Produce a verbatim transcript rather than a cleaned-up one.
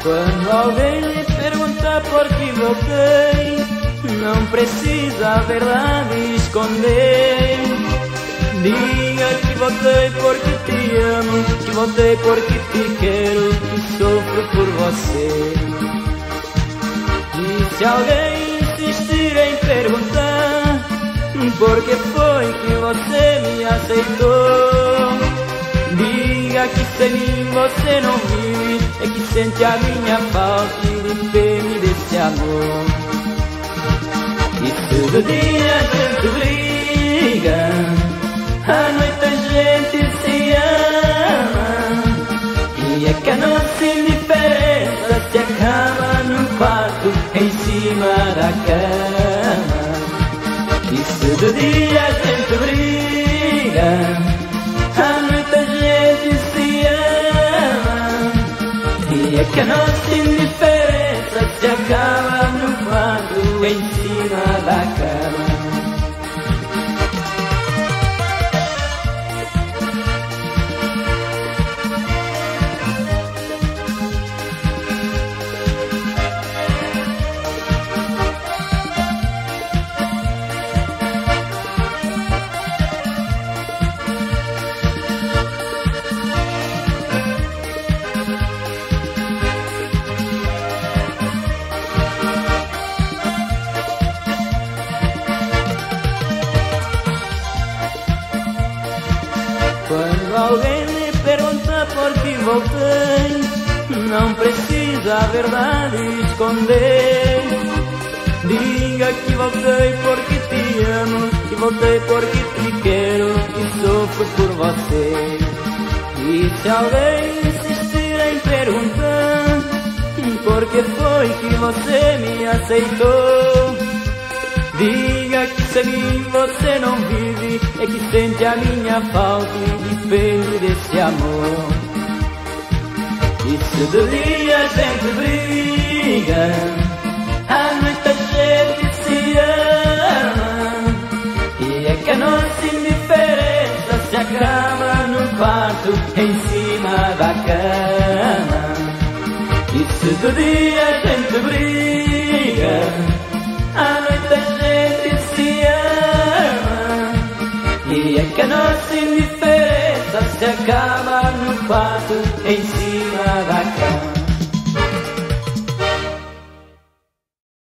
Quando alguém lhe pergunta por que voltei, não precisa a verdade esconder. Diga que voltei porque te amo, que voltei porque te quero, que sofro por você. E se alguém insistir em perguntar por que foi que você me aceitou, diga que sem mim você não vive, é que sente a minha falta e depende desse amor. E todo dia a gente briga, à noite a gente se ama, e é que a nossa indiferença se acaba no quarto, em cima da cama. E todo dia a gente briga, à noite a gente se ama, e é que a nossa indiferença se acaba no quarto, em cima da cama. Quando alguém lhe pergunta por que voltei, não precisa a verdade esconder. Diga que voltei porque te amo, que voltei porque te quero, que sofro por você. E se alguém insistir em perguntar por que foi que você me aceitou, diga que sem mim você não vive, é que sente a minha falta e depende desse amor. E se de dia a gente briga, à noite a gente se ama, e é que a nossa indiferença se acaba no quarto, em cima da cama. E se de dia a gente briga, à noite a gente se ama, e é que a nossa indiferença se acaba no quarto, em cima da cama.